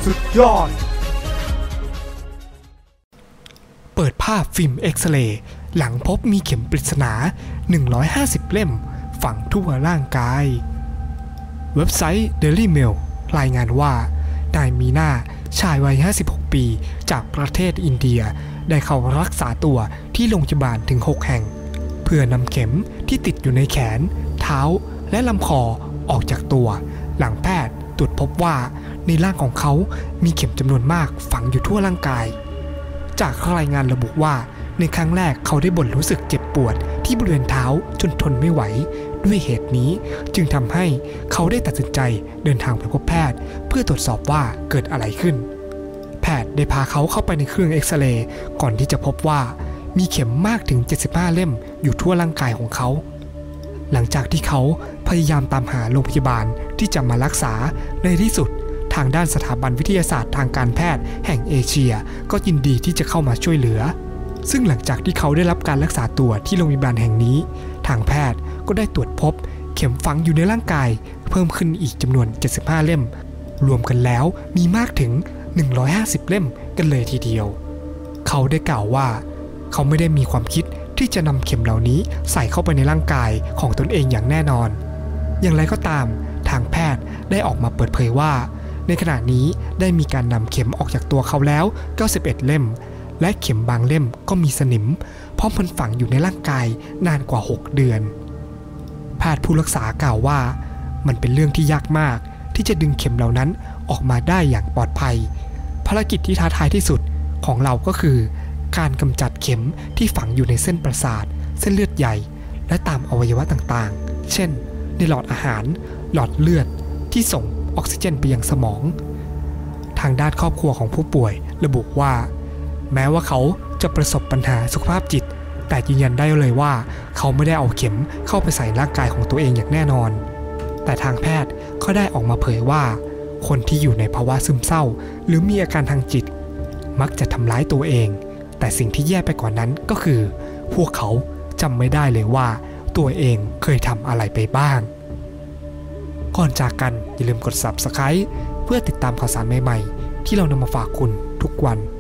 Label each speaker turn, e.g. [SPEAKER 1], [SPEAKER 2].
[SPEAKER 1] สุดยอด
[SPEAKER 2] เปิดภาพฟิล์มเอ็กซเรย์หลังพบมีเข็มปริศนา150เล่มฝังทั่วร่างกายเว็บไซต์ Daily Mail รายงานว่านายมีนาชายวัย56ปีจากประเทศอินเดียได้เข้ารักษาตัวที่โรงพยาบาลถึง6แห่งเพื่อนำเข็มที่ติดอยู่ในแขนเท้าและลำคอออกจากตัวหลังแพทย์ตรวจพบว่าในร่างของเขามีเข็มจำนวนมากฝังอยู่ทั่วร่างกายจากรายงานระบุว่าในครั้งแรกเขาได้บ่นรู้สึกเจ็บปวดที่บริเวณเท้าจนทนไม่ไหวด้วยเหตุนี้จึงทำให้เขาได้ตัดสินใจเดินทางไปพบแพทย์เพื่อตรวจสอบว่าเกิดอะไรขึ้นแพทย์ได้พาเขาเข้าไปในเครื่องเอ็กซเรย์ก่อนที่จะพบว่ามีเข็มมากถึง75เล่มอยู่ทั่วร่างกายของเขาหลังจากที่เขาพยายามตามหาโรงพยาบาลที่จะมารักษาในที่สุดทางด้านสถาบันวิทยาศาสตร์ทางการแพทย์แห่งเอเชียก็ยินดีที่จะเข้ามาช่วยเหลือซึ่งหลังจากที่เขาได้รับการรักษาตัวที่โรงพยาบาลแห่งนี้ทางแพทย์ก็ได้ตรวจพบเข็มฝังอยู่ในร่างกายเพิ่มขึ้นอีกจำนวน75เล่มรวมกันแล้วมีมากถึง150เล่มกันเลยทีเดียวเขาได้กล่าวว่าเขาไม่ได้มีความคิดที่จะนำเข็มเหล่านี้ใส่เข้าไปในร่างกายของตนเองอย่างแน่นอนอย่างไรก็ตามทางแพทย์ได้ออกมาเปิดเผยว่าในขณะนี้ได้มีการนำเข็มออกจากตัวเขาแล้ว91เล่มและเข็มบางเล่มก็มีสนิมเพราะมันฝังอยู่ในร่างกายนานกว่า6เดือนแพทย์ผู้รักษากล่าวว่ามันเป็นเรื่องที่ยากมากที่จะดึงเข็มเหล่านั้นออกมาได้อย่างปลอดภัยภารกิจที่ท้าทายที่สุดของเราก็คือการกำจัดเข็มที่ฝังอยู่ในเส้นประสาทเส้นเลือดใหญ่และตามอวัยวะต่างๆเช่นในหลอดอาหารหลอดเลือดที่ส่งออกซิเจนไปยังสมองทางด้านครอบครัวของผู้ป่วยระบุว่าแม้ว่าเขาจะประสบปัญหาสุขภาพจิตแต่ยืนยันได้เลยว่าเขาไม่ได้เอาเข็มเข้าไปใส่ร่างกายของตัวเองอย่างแน่นอนแต่ทางแพทย์ก็ได้ออกมาเผยว่าคนที่อยู่ในภาวะซึมเศร้าหรือมีอาการทางจิตมักจะทำร้ายตัวเองแต่สิ่งที่แย่ไปกว่านั้นก็คือพวกเขาจำไม่ได้เลยว่าตัวเองเคยทำอะไรไปบ้างก่อนจากกันอย่าลืมกด Subscribe เพื่อติดตามข่าวสารใหม่ๆที่เรานำมาฝากคุณทุกวัน